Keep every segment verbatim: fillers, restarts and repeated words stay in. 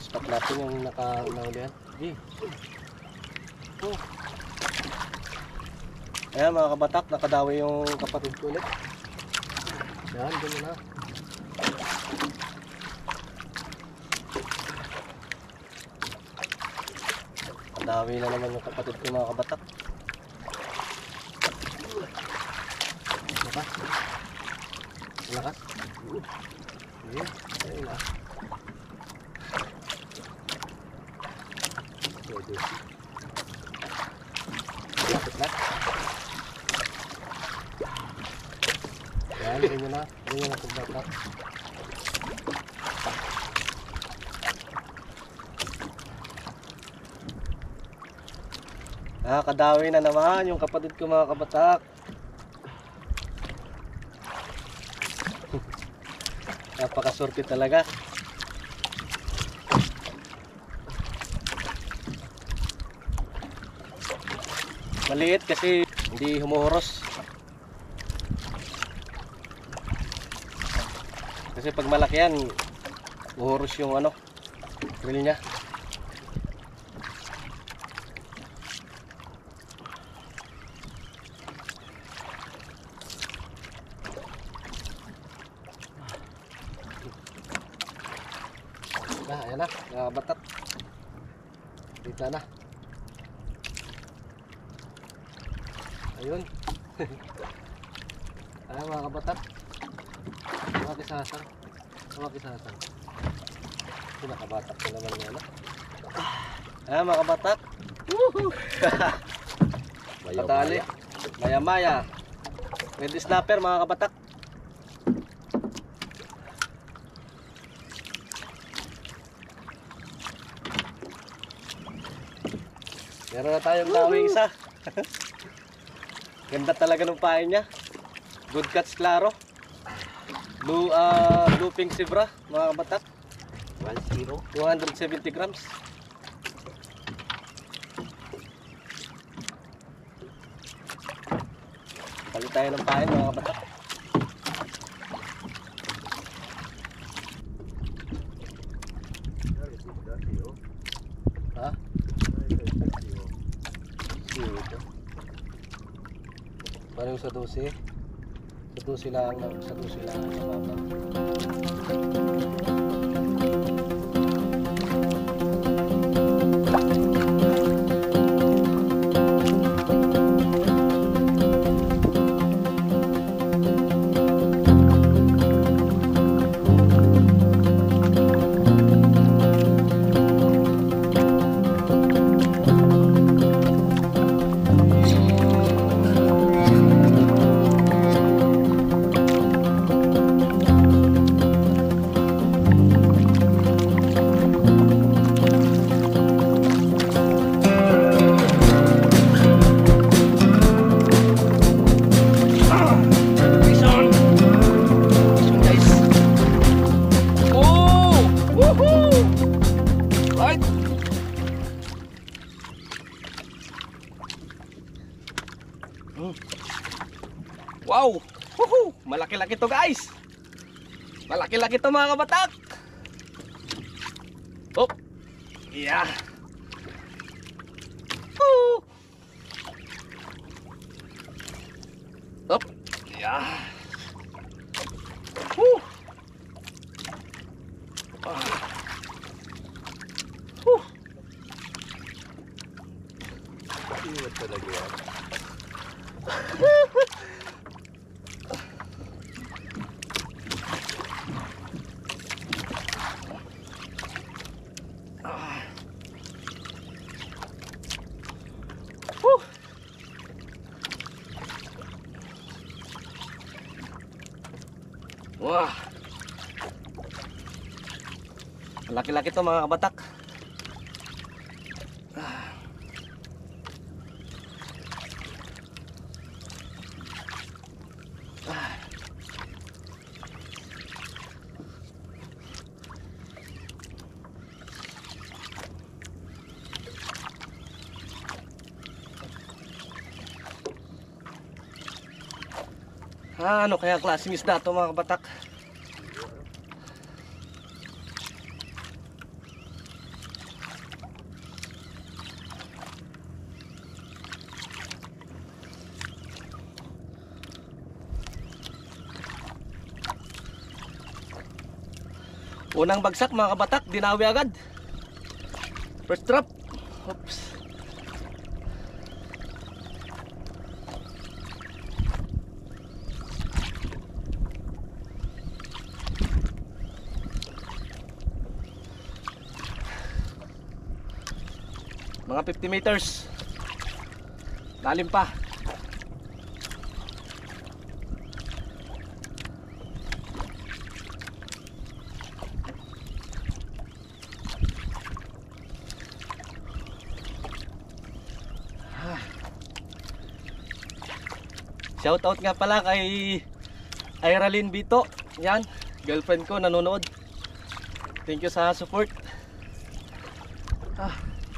stop natin yung naka-naulihan. Sige. Oh. Ayan mga kabatak, nakadawi yung kapatid ko ulit. Yan, ganyan na. Nakadawi na naman yung kapatid ko mga kabatak. Lakas. Lakas. Sige, ayun na. Pwede. Lapit na. Yan, ganyan na. Ganyan na pagbata. Nakakadawi na naman yung kapatid ko mga kabatak. Napakaswerte talaga. Maliit kasi hindi humuhuros. Kasi pag malaki yan, huhuros yung ano, reel niya. Nah, ayan na, nakabatat. Dito na. Ayun. Ayan mga kabatak. Mga kisasang. Mga kisasang. Pinakabatak ko naman yan. Ayan mga kabatak. Woohoo! Patali. Maya maya. Red snapper mga kabatak. Meron na tayong dawing isa. Ganda talaga ng pain niya. Good catch, klaro. Blue, uh, blue pink zebra, mga kabatak. two hundred seventy grams. Palit tayo ng pain mga kabatak. Ha? Parang sa dose. Sa dose lang, sa dose lang sa baba. Wow! Woohoo! Malaki-laki to guys! Malaki-laki to mga kabatak! Hop! Yeah! Woo! Hop! Yeah! Woo! Ah! Woo! Iwan talaga yan. Wah, laki-laki to mga kabatak. Ah, ano kaya klaseng isda to mga kabatak? Unang bagsak mga kabatak, dinawi agad. First drop. Oops. Mga fifty meters. Lalim pa. Shoutout nga pala kay Iralyn Bito. Yan, girlfriend ko nanonood. Thank you sa support. Ah.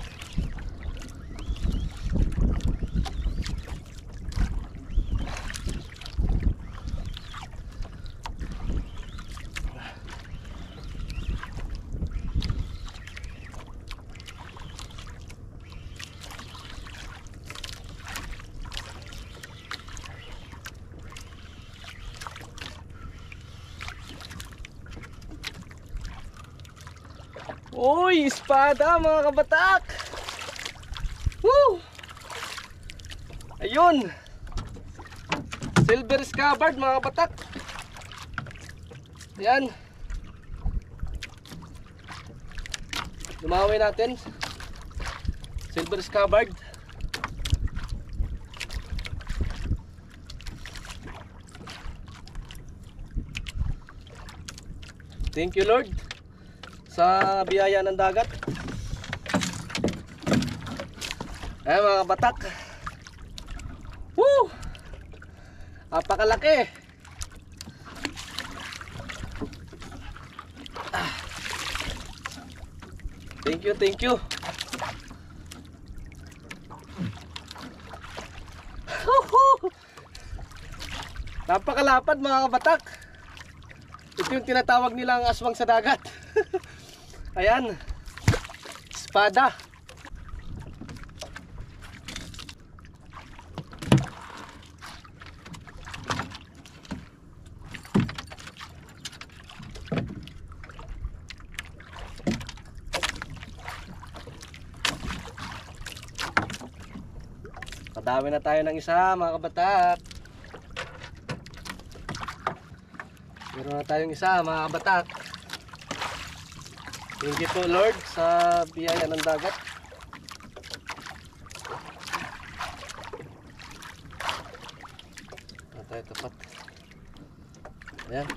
Uy, espada mga kabatak. Woo! Ayun. Silver scabbard mga kabatak. Ayan. Lumawi natin. Silver scabbard. Thank you Lord sa biyaya ng dagat. Ayan mga batak. Woo! Napakalaki. Ah. Thank you, thank you. Napakalapad mga kabatak. Ito yung tinatawag nilang aswang sa dagat. Ayan, espada. Kadami na tayo ng isa mga kabatak. Meron na tayong isa mga kabatak. Thank you po Lord sa biyaya ng dagat. Ito tayo tapat. Ayan.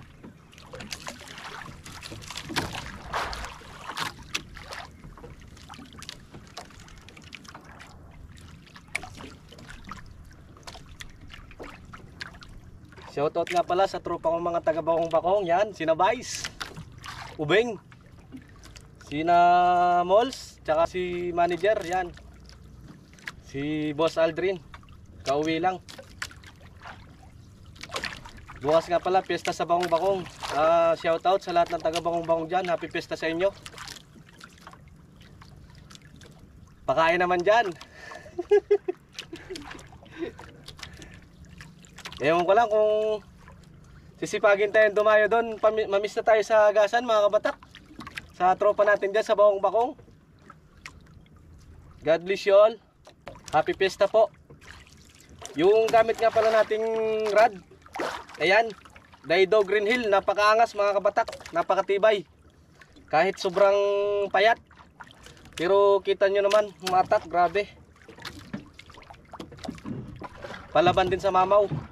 Shoutout nga pala sa tropa kong mga taga-Bakong-Bakong. Yan, sina Vice, Ubeng, sina Mols, tsaka si manager, yan. Si Boss Aldrin, kauwi lang. Bukas nga pala, piyesta sa Bakong-Bakong. Uh, shoutout sa lahat ng taga-Bakong-Bakong dyan. Happy piyesta sa inyo. Pakain naman dyan. Ewan ko lang kung sisipagin tayong dumayo doon. Mamiss na tayo sa agasan mga kabatak. Sa tropa natin dyan sa Bakong-Bakong. God bless you all. Happy Fiesta po. Yung gamit nga pala nating rod, ayan, Daido Green Hill. Napakaangas mga kabatak. Napakatibay. Kahit sobrang payat, pero kita nyo naman, matak, grabe. Palaban din sa mamaw.